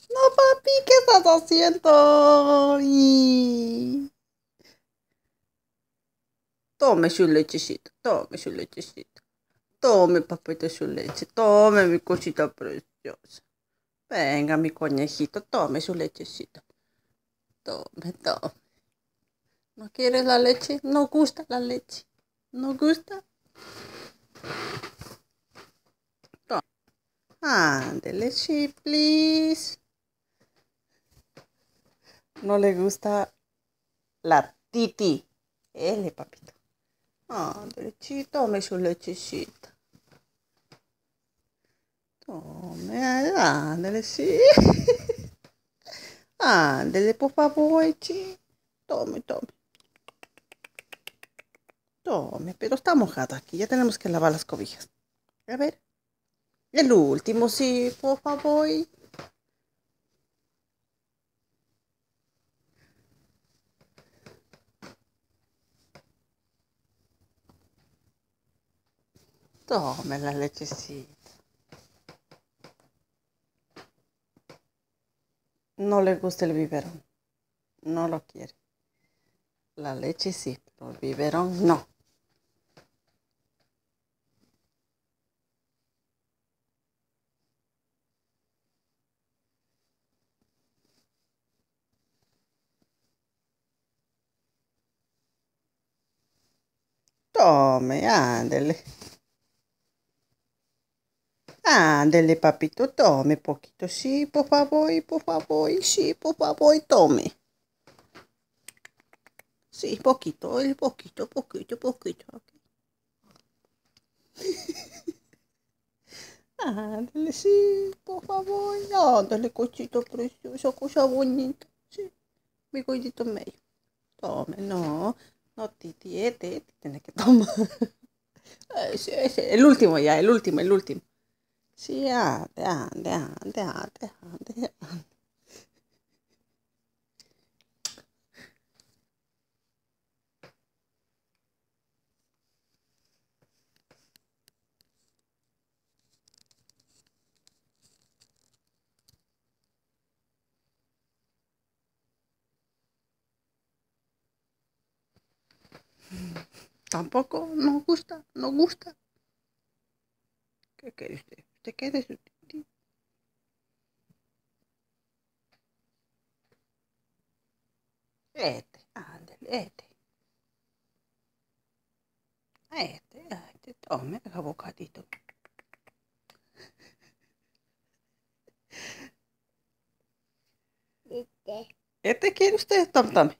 No, papi, ¿qué estás haciendo? Tome su lechecita, tome su lechecita. Tome, papito, su leche. Tome, mi cosita preciosa. Venga, mi conejito, tome su lechecita. Tome, tome. ¿No quieres la leche? ¿No gusta la leche? ¿No gusta? Tome. Ándele, sí, please. ¿No le gusta la titi? Papito. Ándele, sí, tome su lechecita. Tome, ándele, sí. Ándele, por favor, sí. Tome, tome. Tome, pero está mojado aquí. Ya tenemos que lavar las cobijas. A ver. El último, sí, por favor. Tome la lechecita. No le gusta el biberón. No lo quiere. La leche sí, pero el biberón no. Tome, ándele. Ándele, papito, tome poquito. Sí, por favor, sí, por favor, tome. Sí, poquito, poquito, poquito, poquito. Ok. Ándele, sí, por favor. Ándele, cosito precioso, cosa bonita. Sí, mi gordito medio. Tome, no. No, titi, tiene que tomar. Ese, el último ya, el último, el último. Sí, ande, ande, ande, ande, ande. Tampoco nos gusta, nos gusta. ¿Qué quiere usted? ¿Usted quiere su titi? Ándale, tome el bocadito. ¿Quiere usted? Tome, tome.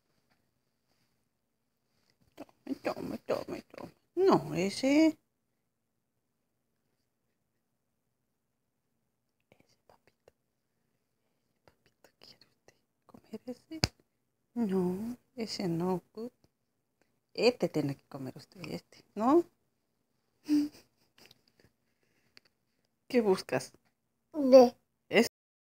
Tome, tome, tome. No, papito, papito, ¿quiere usted comer ese? No, ese no, good. Tiene que comer usted, ¿no? ¿Qué buscas?